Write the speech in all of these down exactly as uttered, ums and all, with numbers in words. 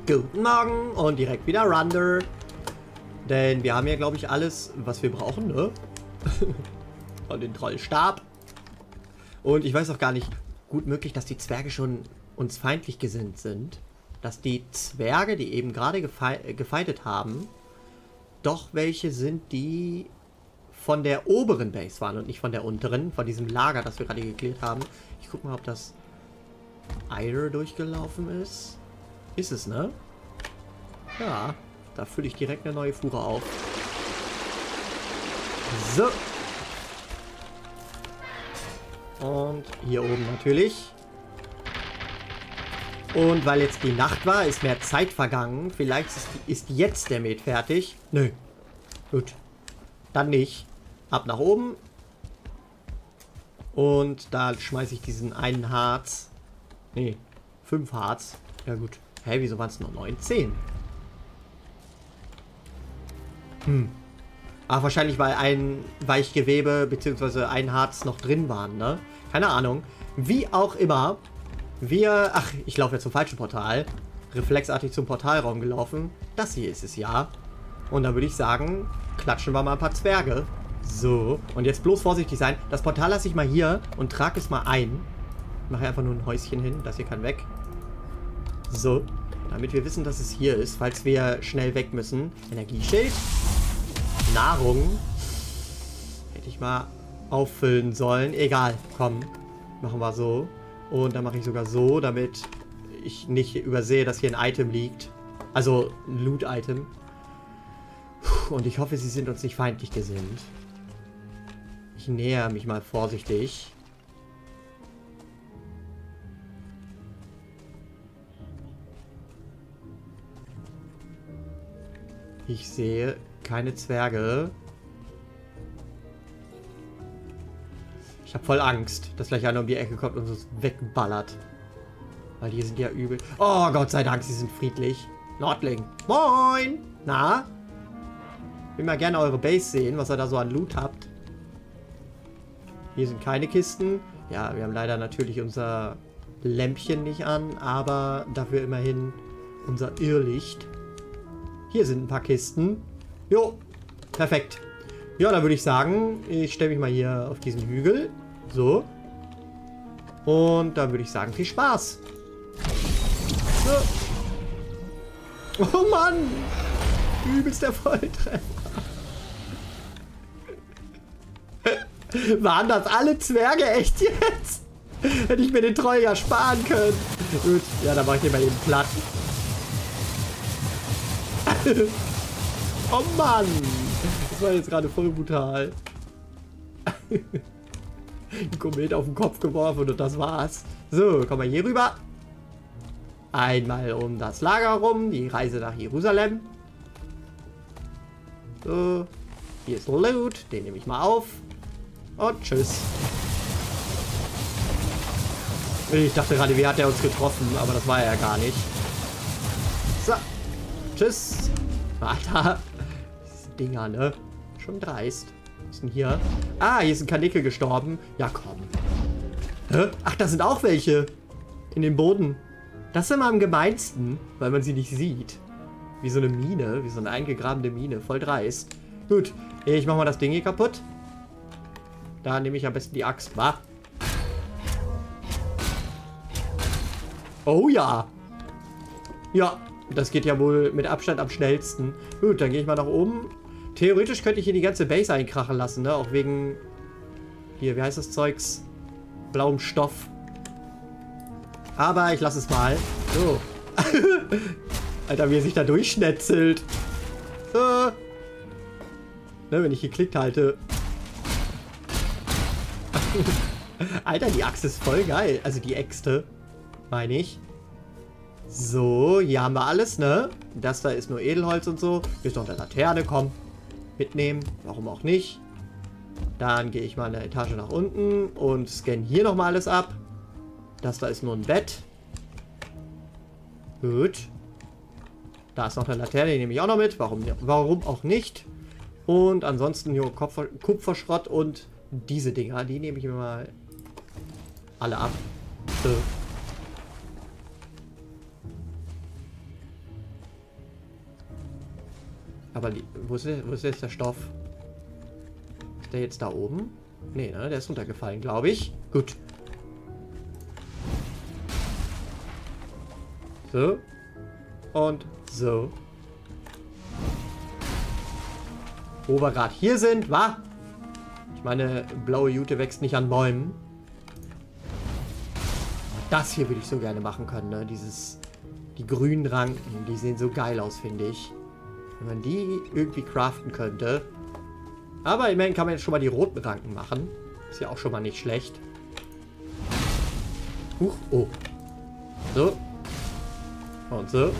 Guten Morgen und direkt wieder Runder. Denn wir haben ja, glaube ich, alles, was wir brauchen, ne? Und den Trollstab. Und ich weiß auch gar nicht, gut möglich, dass die Zwerge schon uns feindlich gesinnt sind. Dass die Zwerge, die eben gerade gefei gefeitet haben, doch welche sind, die von der oberen Base waren und nicht von der unteren, von diesem Lager, das wir gerade geklärt haben. Ich guck mal, ob das Eider durchgelaufen ist. Ist es, ne? Ja, da fülle ich direkt eine neue Fuhre auf. So. Und hier oben natürlich. Und weil jetzt die Nacht war, ist mehr Zeit vergangen. Vielleicht ist, ist jetzt der Met fertig. Nö. Gut. Dann nicht. Ab nach oben. Und da schmeiße ich diesen einen Harz. Nee, fünf Harz. Ja gut. Hä, hey, wieso waren es nur neun? zehn? Hm. Ach, wahrscheinlich, weil ein Weichgewebe bzw. ein Harz noch drin waren, ne? Keine Ahnung. Wie auch immer. Wir... Ach, ich laufe jetzt zum falschen Portal. Reflexartig zum Portalraum gelaufen. Das hier ist es ja. Und dann würde ich sagen, klatschen wir mal ein paar Zwerge. So. Und jetzt bloß vorsichtig sein. Das Portal lasse ich mal hier und trage es mal ein. Ich mache einfach nur ein Häuschen hin. Das hier kann weg. So. Damit wir wissen, dass es hier ist, falls wir schnell weg müssen. Energieschild. Nahrung. Hätte ich mal auffüllen sollen. Egal. Komm. Machen wir so. Und dann mache ich sogar so, damit ich nicht übersehe, dass hier ein Item liegt. Also ein Loot-Item. Und ich hoffe, sie sind uns nicht feindlich gesinnt. Ich nähere mich mal vorsichtig. Ich sehe keine Zwerge. Ich habe voll Angst, dass gleich einer um die Ecke kommt und uns wegballert. Weil die sind ja übel. Oh, Gott sei Dank, sie sind friedlich. Nordling. Moin! Na? Ich will mal gerne eure Base sehen, was ihr da so an Loot habt. Hier sind keine Kisten. Ja, wir haben leider natürlich unser Lämpchen nicht an, aber dafür immerhin unser Irrlicht. Hier sind ein paar Kisten. Jo, perfekt. Ja, dann würde ich sagen, ich stelle mich mal hier auf diesen Hügel. So. Und dann würde ich sagen, viel Spaß. So. Oh Mann. Übelst der Volltreffer. Waren das alle Zwerge? Echt jetzt? Hätte ich mir den Troll ja sparen können. Gut, ja, dann mache ich den mal eben platt. Oh Mann! Das war jetzt gerade voll brutal. Ein Komet auf den Kopf geworfen und das war's. So, kommen wir hier rüber. Einmal um das Lager rum, die Reise nach Jerusalem. So, hier ist Loot, den nehme ich mal auf. Und tschüss. Ich dachte gerade, wie hat er uns getroffen, aber das war er ja gar nicht. So, tschüss. Alter. Diese Dinger, ne? Schon dreist. Was ist denn hier? Ah, hier ist ein Kanickel gestorben. Ja, komm. Hä? Ach, da sind auch welche. In dem Boden. Das ist immer am gemeinsten, weil man sie nicht sieht. Wie so eine Mine. Wie so eine eingegrabene Mine. Voll dreist. Gut. Ich mach mal das Ding hier kaputt. Da nehme ich am besten die Axt. Wa? Oh ja. Ja. Das geht ja wohl mit Abstand am schnellsten. Gut, dann gehe ich mal nach oben. Theoretisch könnte ich hier die ganze Base einkrachen lassen, ne? Auch wegen... Hier, wie heißt das Zeugs? Blauem Stoff. Aber ich lasse es mal. So. Alter, wie er sich da durchschnetzelt. So. Ne, wenn ich geklickt halte. Alter, die Axt ist voll geil. Also die Äxte, meine ich. So, hier haben wir alles, ne? Das da ist nur Edelholz und so. Hier ist noch eine Laterne, komm. Mitnehmen, warum auch nicht. Dann gehe ich mal eine Etage nach unten und scanne hier nochmal alles ab. Das da ist nur ein Bett. Gut. Da ist noch eine Laterne, die nehme ich auch noch mit. Warum, warum auch nicht? Und ansonsten hier Kupfer, Kupferschrott und diese Dinger, die nehme ich mir mal alle ab. So. Aber die, wo, ist, wo ist jetzt der Stoff? Ist der jetzt da oben? Nee, ne? Der ist runtergefallen, glaube ich. Gut. So. Und so. Wo wir gerade hier sind, wa? Ich meine, blaue Jute wächst nicht an Bäumen. Das hier würde ich so gerne machen können, ne? Dieses... Die grünen Ranken, die sehen so geil aus, finde ich. Wenn man die irgendwie craften könnte. Aber immerhin kann man jetzt schon mal die roten Ranken machen. Ist ja auch schon mal nicht schlecht. Huch, oh. So. Und so.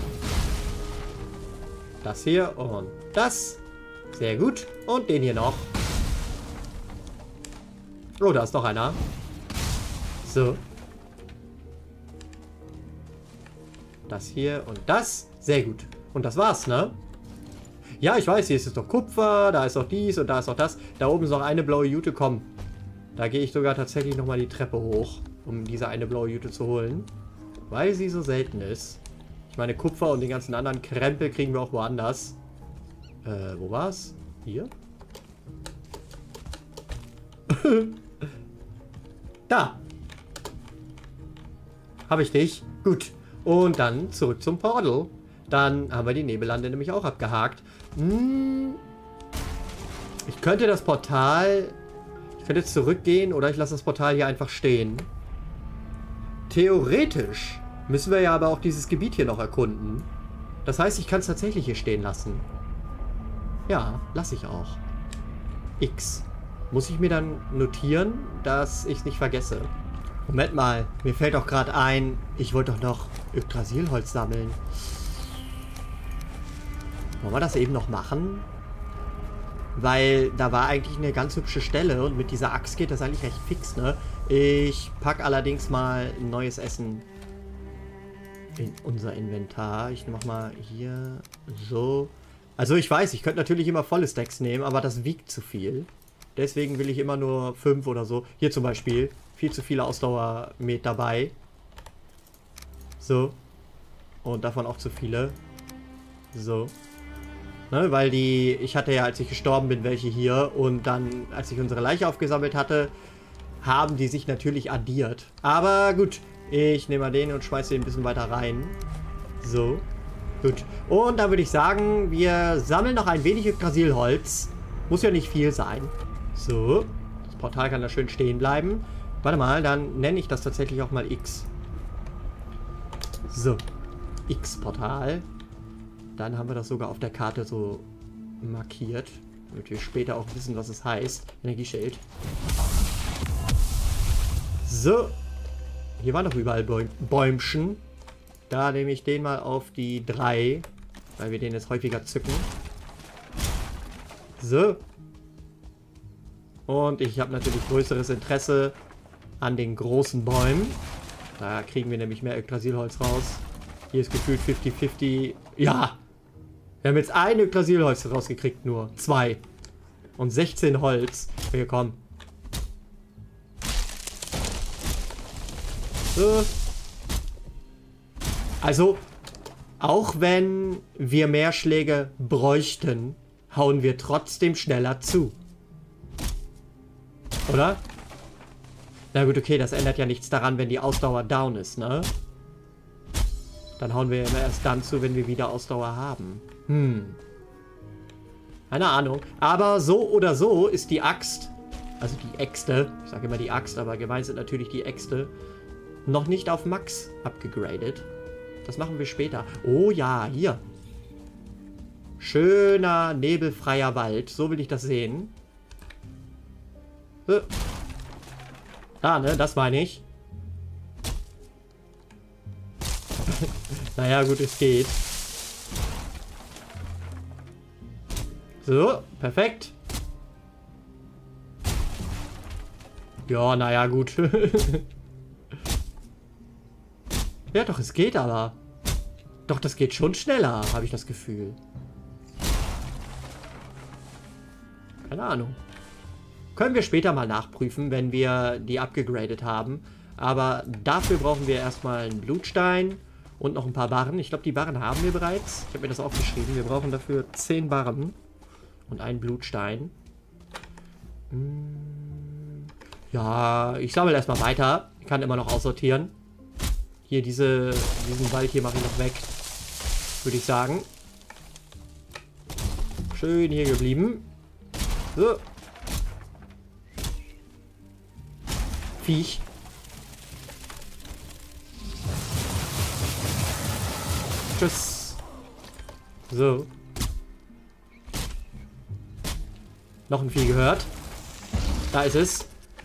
Das hier und das. Sehr gut. Und den hier noch. Oh, da ist noch einer. So. Das hier und das. Sehr gut. Und das war's, ne? Ja, ich weiß, hier ist es doch Kupfer, da ist noch dies und da ist noch das. Da oben ist noch eine blaue Jute, komm. Da gehe ich sogar tatsächlich nochmal die Treppe hoch, um diese eine blaue Jute zu holen. Weil sie so selten ist. Ich meine, Kupfer und den ganzen anderen Krempel kriegen wir auch woanders. Äh, wo war's? Hier? Da. Habe ich dich. Gut. Und dann zurück zum Portal. Dann haben wir die Nebellande nämlich auch abgehakt. Hm. Ich könnte das Portal... Ich könnte jetzt zurückgehen oder ich lasse das Portal hier einfach stehen. Theoretisch müssen wir ja aber auch dieses Gebiet hier noch erkunden. Das heißt, ich kann es tatsächlich hier stehen lassen. Ja, lasse ich auch. X. Muss ich mir dann notieren, dass ich es nicht vergesse. Moment mal, mir fällt doch gerade ein, ich wollte doch noch Yggdrasilholz sammeln. Wollen wir das eben noch machen? Weil da war eigentlich eine ganz hübsche Stelle und mit dieser Axt geht das eigentlich recht fix, ne? Ich packe allerdings mal ein neues Essen in unser Inventar. Ich mach mal hier so. Also ich weiß, ich könnte natürlich immer volle Stacks nehmen, aber das wiegt zu viel. Deswegen will ich immer nur fünf oder so. Hier zum Beispiel. Viel zu viele Ausdauer mit dabei. So. Und davon auch zu viele. So. Ne, weil die... Ich hatte ja, als ich gestorben bin, welche hier. Und dann, als ich unsere Leiche aufgesammelt hatte, haben die sich natürlich addiert. Aber gut. Ich nehme mal den und schmeiße den ein bisschen weiter rein. So. Gut. Und dann würde ich sagen, wir sammeln noch ein wenig Yggdrasilholz. Muss ja nicht viel sein. So. Das Portal kann da schön stehen bleiben. Warte mal, dann nenne ich das tatsächlich auch mal X. So. X-Portal. Dann haben wir das sogar auf der Karte so markiert. Damit wir später auch wissen, was es heißt. Energieschild. So. Hier waren noch überall Bäum Bäumchen. Da nehme ich den mal auf die drei. Weil wir den jetzt häufiger zücken. So. Und ich habe natürlich größeres Interesse an den großen Bäumen. Da kriegen wir nämlich mehr Yggdrasilholz raus. Hier ist gefühlt fünfzig fünfzig. Ja! Wir haben jetzt ein Yggdrasilholz rausgekriegt nur. Zwei. Und sechzehn Holz. Hier, komm. So. Also, auch wenn wir mehr Schläge bräuchten, hauen wir trotzdem schneller zu. Oder? Na gut, okay, das ändert ja nichts daran, wenn die Ausdauer down ist, ne? Dann hauen wir immer erst dann zu, wenn wir wieder Ausdauer haben. Hm. Keine Ahnung. Aber so oder so ist die Axt, also die Äxte, ich sage immer die Axt, aber gemeint sind natürlich die Äxte, noch nicht auf Max abgegradet. Das machen wir später. Oh ja, hier. Schöner, nebelfreier Wald. So will ich das sehen. So. Da, ne? Das meine ich. Naja, gut, es geht. So, perfekt. Ja, naja, gut. Ja, doch, es geht aber. Doch, das geht schon schneller, habe ich das Gefühl. Keine Ahnung. Können wir später mal nachprüfen, wenn wir die abgegradet haben. Aber dafür brauchen wir erstmal einen Blutstein. Und noch ein paar Barren. Ich glaube, die Barren haben wir bereits. Ich habe mir das aufgeschrieben. Wir brauchen dafür zehn Barren. Und einen Blutstein. Ja, ich sammle erstmal weiter. Ich kann immer noch aussortieren. Hier, diese, diesen Wald hier mache ich noch weg. Würde ich sagen. Schön hier geblieben. So. Viech. Tschüss. So. Noch ein Vieh gehört. Da ist es.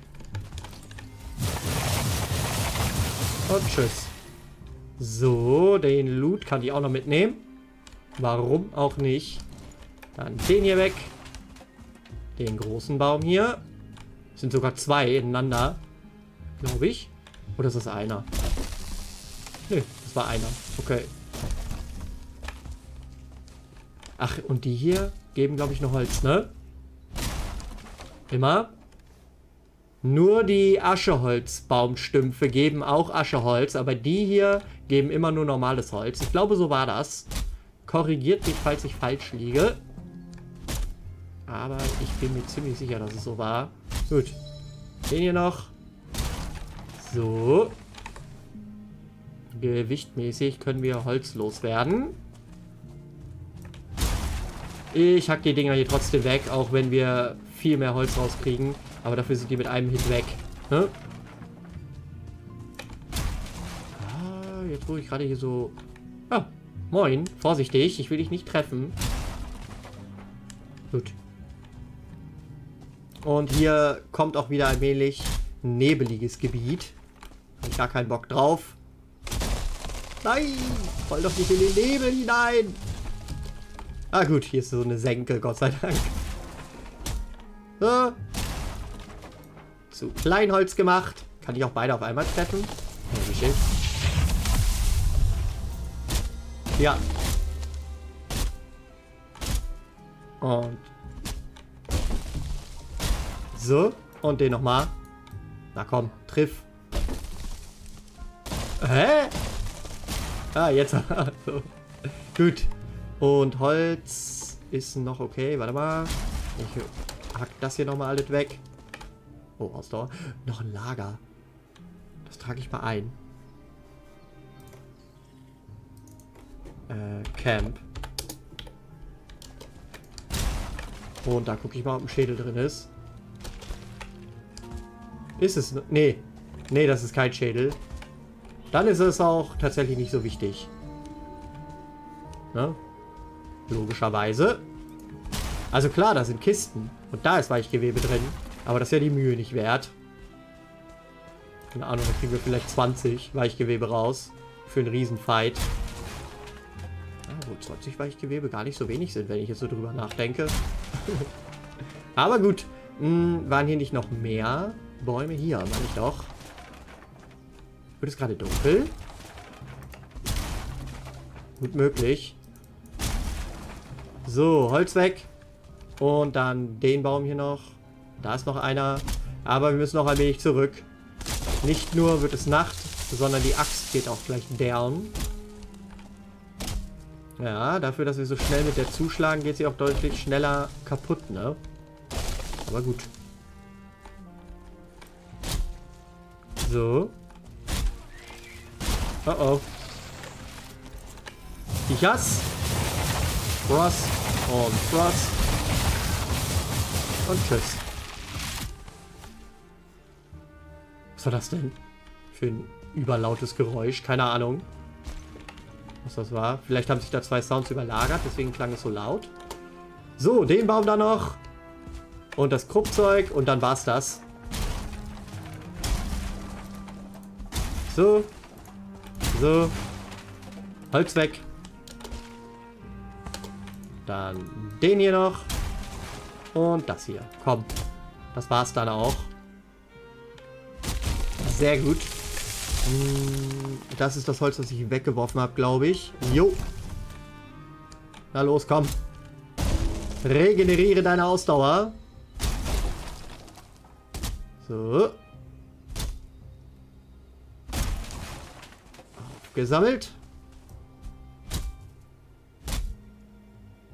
Und tschüss. So, den Loot kann ich auch noch mitnehmen. Warum auch nicht? Dann den hier weg. Den großen Baum hier. Das sind sogar zwei ineinander. Glaube ich. Oder ist das einer? Nö, das war einer. Okay. Ach, und die hier geben, glaube ich, noch Holz, ne? Immer. Nur die Ascheholzbaumstümpfe geben auch Ascheholz, aber die hier geben immer nur normales Holz. Ich glaube, so war das. Korrigiert mich, falls ich falsch liege. Aber ich bin mir ziemlich sicher, dass es so war. Gut. Den hier noch. So. Gewichtmäßig können wir Holz loswerden. Ich hack die Dinger hier trotzdem weg, auch wenn wir viel mehr Holz rauskriegen. Aber dafür sind die mit einem Hit weg. Ne? Ah, jetzt wo ich gerade hier so... Ah, moin. Vorsichtig, ich will dich nicht treffen. Gut. Und hier kommt auch wieder allmählich ein nebeliges Gebiet. Habe ich gar keinen Bock drauf. Nein! Voll doch nicht in den Nebel hinein! Ah gut, hier ist so eine Senke, Gott sei Dank. So. Zu Kleinholz gemacht. Kann ich auch beide auf einmal treffen? Ja, wie schön. Ja. Und. So. Und den nochmal. Na komm, triff. Hä? Ah, jetzt. So. Gut. Und Holz ist noch okay. Warte mal. Ich hack das hier nochmal alles weg. Oh, Ausdauer. Noch ein Lager. Das trage ich mal ein. Äh, Camp. Und da gucke ich mal, ob ein Schädel drin ist. Ist es? Nee. Nee, das ist kein Schädel. Dann ist es auch tatsächlich nicht so wichtig. Ne? Logischerweise. Also klar, da sind Kisten. Und da ist Weichgewebe drin. Aber das ist ja die Mühe nicht wert. Keine Ahnung, da kriegen wir vielleicht zwanzig Weichgewebe raus. Für einen Riesenfight. Ja, wo zwanzig Weichgewebe gar nicht so wenig sind, wenn ich jetzt so drüber nachdenke. Aber gut. Hm, waren hier nicht noch mehr Bäume? Hier, meine ich doch. Wird es gerade dunkel? Gut möglich. So, Holz weg. Und dann den Baum hier noch. Da ist noch einer. Aber wir müssen noch ein wenig zurück. Nicht nur wird es Nacht, sondern die Axt geht auch gleich down. Ja, dafür, dass wir so schnell mit der zuschlagen, geht sie auch deutlich schneller kaputt, ne? Aber gut. So. Oh oh. Viechers. Frost und Frost. Und tschüss. Was war das denn? Für ein überlautes Geräusch. Keine Ahnung, was das war. Vielleicht haben sich da zwei Sounds überlagert, deswegen klang es so laut. So, den Baum da noch. Und das Kruppzeug. Und dann war's das. So. So. Holz weg. Dann den hier noch. Und das hier. Komm. Das war's dann auch. Sehr gut. Das ist das Holz, das ich weggeworfen habe, glaube ich. Jo. Na los, komm. Regeneriere deine Ausdauer. So. Aufgesammelt.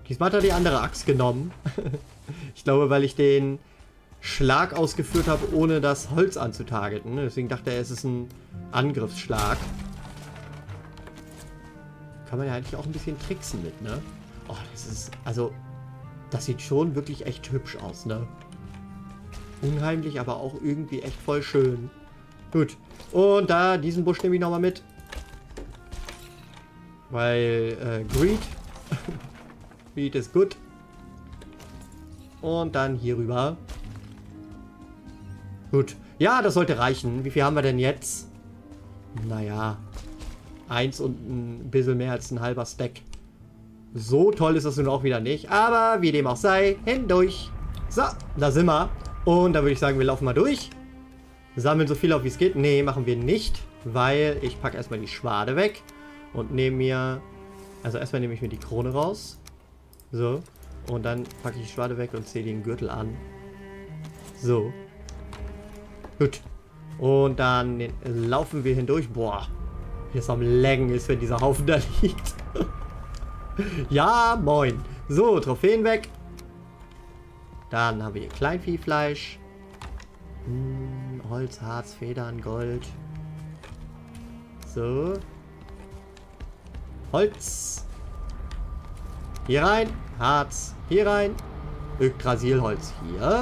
Diesmal hat er die andere Axt genommen. Ich glaube, weil ich den Schlag ausgeführt habe, ohne das Holz anzutargeten. Deswegen dachte er, es ist ein Angriffsschlag. Kann man ja eigentlich auch ein bisschen tricksen mit, ne? Oh, das ist... Also, das sieht schon wirklich echt hübsch aus, ne? Unheimlich, aber auch irgendwie echt voll schön. Gut. Und da, diesen Busch nehme ich nochmal mit. Weil, äh, Greed. Greed ist gut. Und dann hier rüber. Gut. Ja, das sollte reichen. Wie viel haben wir denn jetzt? Naja. Eins und ein bisschen mehr als ein halber Stack. So toll ist das nun auch wieder nicht. Aber wie dem auch sei, hindurch. So, da sind wir. Und da würde ich sagen, wir laufen mal durch. Sammeln so viel auf, wie es geht. Nee, machen wir nicht. Weil ich packe erstmal die Schwade weg. Und nehme mir... Also erstmal nehme ich mir die Krone raus. So. Und dann packe ich die Schwade weg und ziehe den Gürtel an. So. Gut. Und dann laufen wir hindurch. Boah. Wie es am Laggen ist, wenn dieser Haufen da liegt. Ja, moin. So, Trophäen weg. Dann haben wir hier Kleinviehfleisch. Hm, Holz, Harz, Federn, Gold. So. Holz. Hier rein. Harz. Hier rein. Yggdrasilholz hier.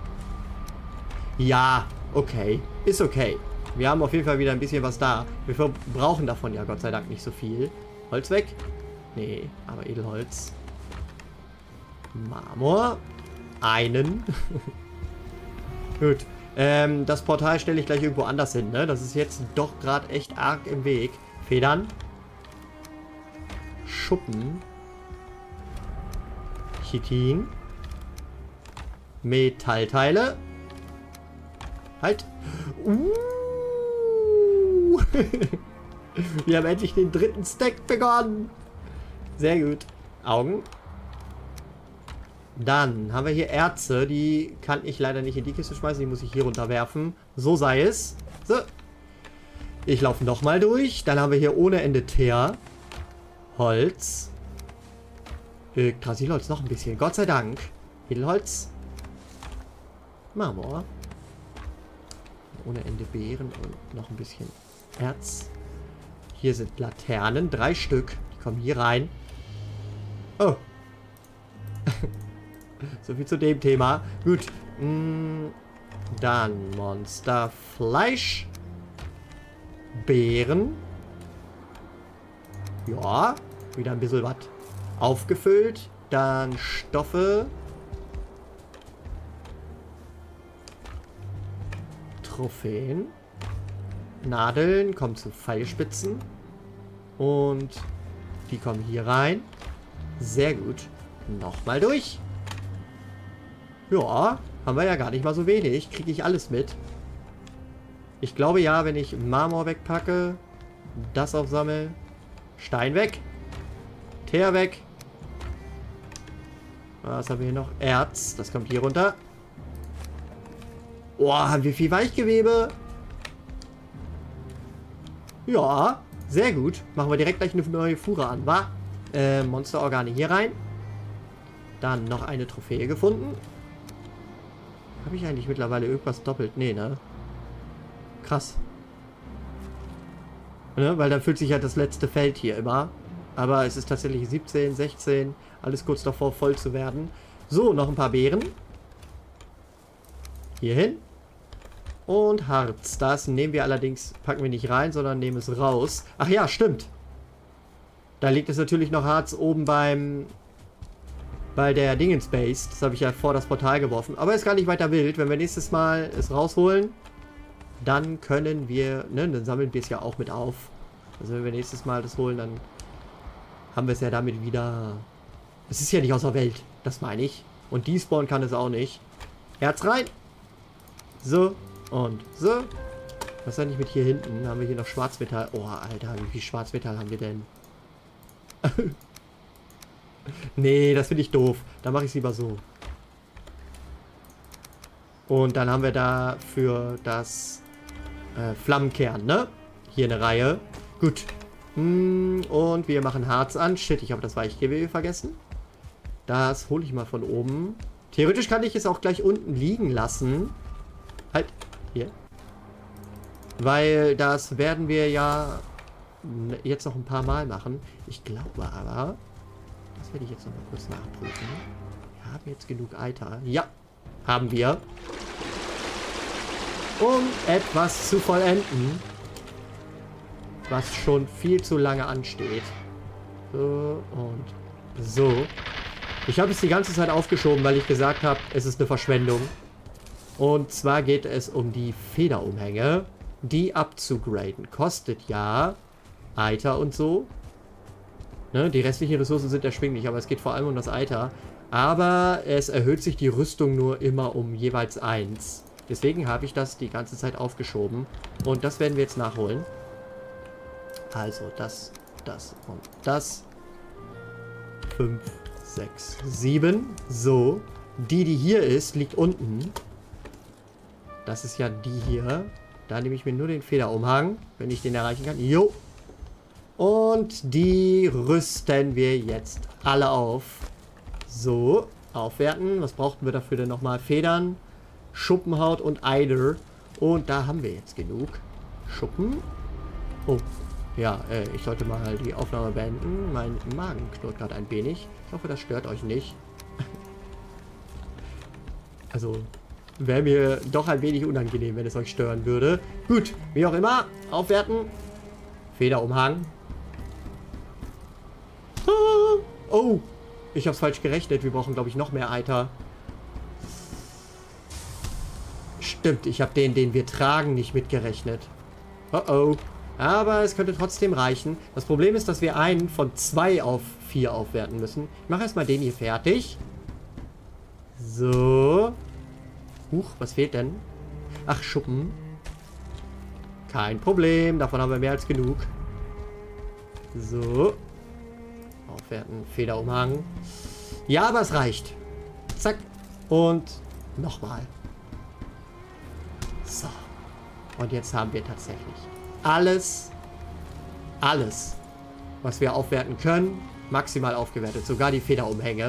Ja, okay. Ist okay. Wir haben auf jeden Fall wieder ein bisschen was da. Wir brauchen davon ja Gott sei Dank nicht so viel. Holz weg. Nee, aber Edelholz. Marmor. Einen. Gut. Ähm, das Portal stelle ich gleich irgendwo anders hin, ne? Das ist jetzt doch gerade echt arg im Weg. Federn. Schuppen. Chitin. Metallteile. Halt. Uh. Wir haben endlich den dritten Stack begonnen. Sehr gut. Augen. Dann haben wir hier Erze. Die kann ich leider nicht in die Kiste schmeißen. Die muss ich hier runterwerfen. So sei es. So. Ich laufe nochmal durch. Dann haben wir hier ohne Ende Teer. Holz. Yggdrasilholz noch ein bisschen. Gott sei Dank. Edelholz. Marmor. Ohne Ende Beeren und noch ein bisschen Erz. Hier sind Laternen. Drei Stück. Die kommen hier rein. Oh. So viel zu dem Thema. Gut. Dann Monsterfleisch. Beeren. Ja. Wieder ein bisschen was aufgefüllt. Dann Stoffe. Trophäen. Nadeln kommen zu Pfeilspitzen. Und die kommen hier rein. Sehr gut. Nochmal durch. Ja, haben wir ja gar nicht mal so wenig. Kriege ich alles mit. Ich glaube ja, wenn ich Marmor wegpacke, das aufsammle, Stein weg, Teer weg. Was haben wir hier noch? Erz, das kommt hier runter. Boah, haben wir viel Weichgewebe. Ja, sehr gut. Machen wir direkt gleich eine neue Fuhre an, wa? Äh, Monsterorgane hier rein. Dann noch eine Trophäe gefunden. Habe ich eigentlich mittlerweile irgendwas doppelt? Nee, ne? Krass. Ne? Weil dann fühlt sich ja das letzte Feld hier immer. Aber es ist tatsächlich siebzehn, sechzehn. Alles kurz davor voll zu werden. So, noch ein paar Beeren. Hier hin. Und Harz. Das nehmen wir allerdings, packen wir nicht rein, sondern nehmen es raus. Ach ja, stimmt. Da liegt es natürlich noch Harz oben beim... bei der Dingensbase. Das habe ich ja vor das Portal geworfen. Aber ist gar nicht weiter wild. Wenn wir nächstes Mal es rausholen, dann können wir... Ne, dann sammeln wir es ja auch mit auf. Also wenn wir nächstes Mal das holen, dann haben wir es ja damit wieder... Es ist ja nicht außer Welt. Das meine ich. Und despawn kann es auch nicht. Herz rein. So. Und so. Was ist eigentlich mit hier hinten? Haben wir hier noch Schwarzmetall? Oh, Alter, wie viel Schwarzmetall haben wir denn? Nee, das finde ich doof. Da mache ich es lieber so. Und dann haben wir da für das äh, Flammenkern, ne? Hier eine Reihe. Gut. Hm, und wir machen Harz an. Shit, ich habe das Weichgewebe vergessen. Das hole ich mal von oben. Theoretisch kann ich es auch gleich unten liegen lassen. Halt, hier. Weil das werden wir ja jetzt noch ein paar Mal machen. Ich glaube aber, das werde ich jetzt noch mal kurz nachprüfen. Wir haben jetzt genug Eiter. Ja, haben wir. Um etwas zu vollenden, was schon viel zu lange ansteht. So und so. Ich habe es die ganze Zeit aufgeschoben, weil ich gesagt habe, es ist eine Verschwendung. Und zwar geht es um die Federumhänge, die abzugraden. Kostet ja Eiter und so. Ne, die restlichen Ressourcen sind erschwinglich, aber es geht vor allem um das Eiter. Aber es erhöht sich die Rüstung nur immer um jeweils eins. Deswegen habe ich das die ganze Zeit aufgeschoben. Und das werden wir jetzt nachholen. Also das, das und das. fünf, sechs, sieben. So. Die, die hier ist, liegt unten. Das ist ja die hier. Da nehme ich mir nur den Federumhang, wenn ich den erreichen kann. Jo. Und die rüsten wir jetzt alle auf. So. Aufwerten. Was brauchten wir dafür denn nochmal? Federn, Schuppenhaut und Eider. Und da haben wir jetzt genug. Schuppen. Oh. Ja, äh, ich sollte mal die Aufnahme beenden. Mein Magen knurrt gerade ein wenig. Ich hoffe, das stört euch nicht. Also, wäre mir doch ein wenig unangenehm, wenn es euch stören würde. Gut, wie auch immer. Aufwerten. Federumhang. Ah, oh, ich habe es falsch gerechnet. Wir brauchen, glaube ich, noch mehr Eiter. Stimmt, ich habe den, den wir tragen, nicht mitgerechnet. Oh oh. Aber es könnte trotzdem reichen. Das Problem ist, dass wir einen von zwei auf vier aufwerten müssen. Ich mache erstmal den hier fertig. So. Huch, was fehlt denn? Ach, Schuppen. Kein Problem. Davon haben wir mehr als genug. So. Aufwerten. Federumhang. Ja, aber es reicht. Zack. Und nochmal. So. Und jetzt haben wir tatsächlich alles, alles, was wir aufwerten können, maximal aufgewertet. Sogar die Federumhänge.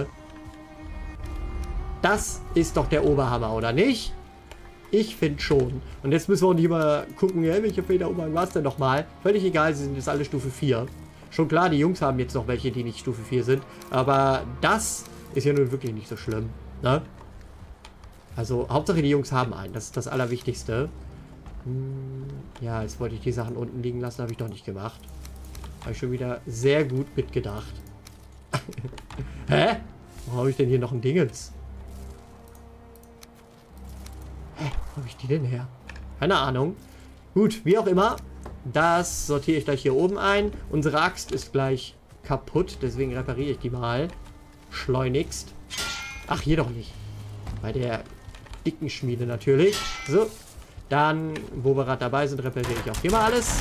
Das ist doch der Oberhammer, oder nicht? Ich finde schon. Und jetzt müssen wir auch nicht mal gucken, ja, welche Federumhang war es denn nochmal? Völlig egal, sie sind jetzt alle Stufe vier. Schon klar, die Jungs haben jetzt noch welche, die nicht Stufe vier sind. Aber das ist ja nun wirklich nicht so schlimm. Ne? Also, Hauptsache die Jungs haben einen. Das ist das Allerwichtigste. Ja, jetzt wollte ich die Sachen unten liegen lassen, habe ich doch nicht gemacht. Habe ich schon wieder sehr gut mitgedacht. Hä? Wo habe ich denn hier noch ein Dingens? Hä? Wo habe ich die denn her? Keine Ahnung. Gut, wie auch immer. Das sortiere ich gleich hier oben ein. Unsere Axt ist gleich kaputt, deswegen repariere ich die mal. Schleunigst. Ach, hier doch nicht. Bei der dicken Schmiede natürlich. So. Dann, wo wir gerade dabei sind, repariere ich auch hier mal alles.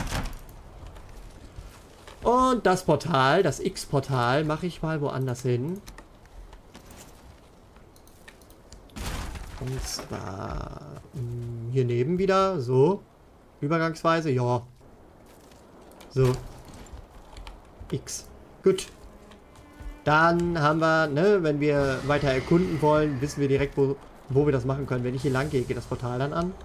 Und das Portal, das X-Portal, mache ich mal woanders hin. Und zwar mh, hier neben wieder. So. Übergangsweise. Ja. So. X. Gut. Dann haben wir, ne, wenn wir weiter erkunden wollen, wissen wir direkt, wo, wo wir das machen können. Wenn ich hier lang gehe, geht das Portal dann an.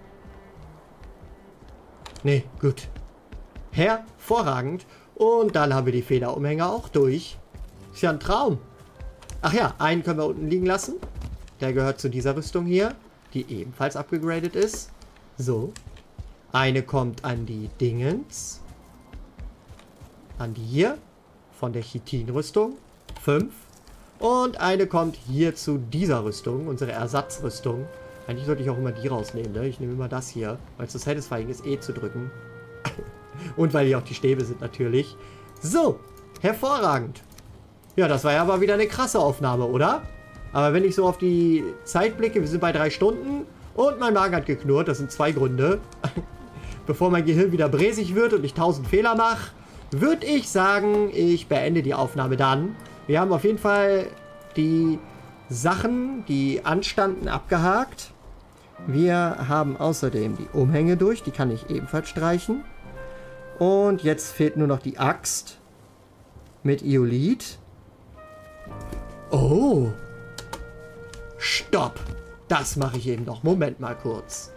Ne, gut. Hervorragend. Und dann haben wir die Federumhänger auch durch. Ist ja ein Traum. Ach ja, einen können wir unten liegen lassen. Der gehört zu dieser Rüstung hier, die ebenfalls abgegradet ist. So. Eine kommt an die Dingens. An die hier. Von der Chitin-Rüstung. Fünf. Und eine kommt hier zu dieser Rüstung. Unsere Ersatzrüstung. Eigentlich sollte ich auch immer die rausnehmen, ne? Ich nehme immer das hier, weil es so satisfying ist, E zu drücken. Und weil hier auch die Stäbe sind natürlich. So, hervorragend. Ja, das war ja aber wieder eine krasse Aufnahme, oder? Aber wenn ich so auf die Zeit blicke, wir sind bei drei Stunden und mein Magen hat geknurrt, das sind zwei Gründe. Bevor mein Gehirn wieder bräsig wird und ich tausend Fehler mache, würde ich sagen, ich beende die Aufnahme dann. Wir haben auf jeden Fall die Sachen, die anstanden, abgehakt. Wir haben außerdem die Umhänge durch, die kann ich ebenfalls streichen. Und jetzt fehlt nur noch die Axt mit Iolit. Oh. Stopp. Das mache ich eben noch. Moment mal kurz.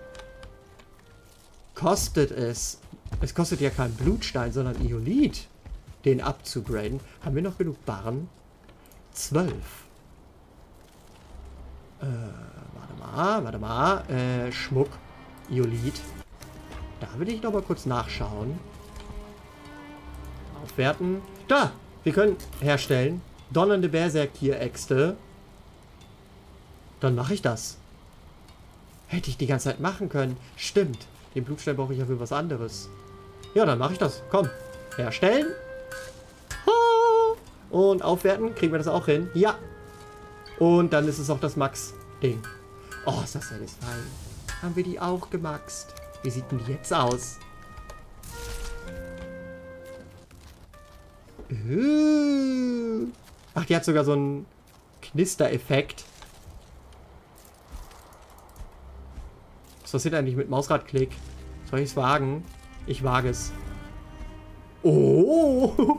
Kostet es... Es kostet ja keinen Blutstein, sondern Iolit, den abzugraden. Haben wir noch genug Barren? Zwölf. Äh, warte mal, warte mal. Äh, Schmuck. Iolit. Da will ich noch mal kurz nachschauen. Aufwerten. Da! Wir können herstellen. Donnernde Berserkir-Äxte. Dann mache ich das. Hätte ich die ganze Zeit machen können. Stimmt. Den Blutstein brauche ich ja für was anderes. Ja, dann mache ich das. Komm. Herstellen. Und aufwerten. Kriegen wir das auch hin? Ja. Und dann ist es auch das Max-Ding. Oh, ist das satisfying. Haben wir die auch gemaxt? Wie sieht denn die jetzt aus? Ach, die hat sogar so einen Knister-Effekt. Was passiert eigentlich mit Mausradklick? Soll ich es wagen? Ich wage es. Oh!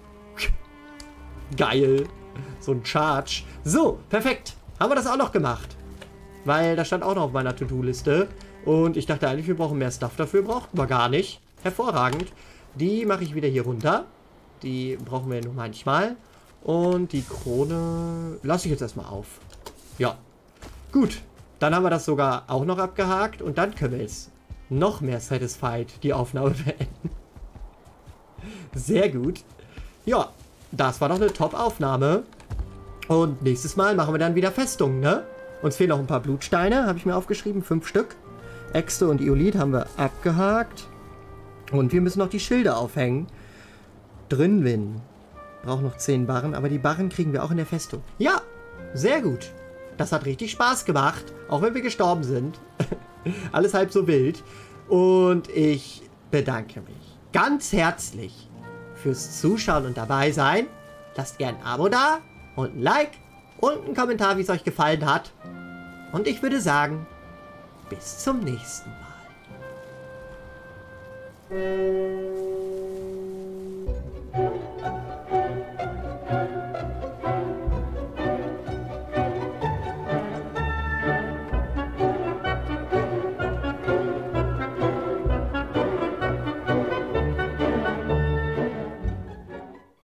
Geil. So ein Charge. So, perfekt. Haben wir das auch noch gemacht. Weil das stand auch noch auf meiner To-Do-Liste. Und ich dachte eigentlich, wir brauchen mehr Stuff dafür. Brauchten wir gar nicht. Hervorragend. Die mache ich wieder hier runter. Die brauchen wir nur manchmal. Und die Krone lasse ich jetzt erstmal auf. Ja. Gut. Dann haben wir das sogar auch noch abgehakt. Und dann können wir jetzt noch mehr satisfied die Aufnahme beenden. Sehr gut. Ja, das war doch eine Top-Aufnahme. Und nächstes Mal machen wir dann wieder Festungen, ne? Uns fehlen noch ein paar Blutsteine, habe ich mir aufgeschrieben. Fünf Stück. Äxte und Iolit haben wir abgehakt. Und wir müssen noch die Schilder aufhängen. Drinwin. Braucht noch zehn Barren, aber die Barren kriegen wir auch in der Festung. Ja, sehr gut. Das hat richtig Spaß gemacht, auch wenn wir gestorben sind. Alles halb so wild. Und ich bedanke mich ganz herzlich fürs Zuschauen und dabei sein. Lasst gerne ein Abo da und ein Like und einen Kommentar, wie es euch gefallen hat. Und ich würde sagen, bis zum nächsten Mal.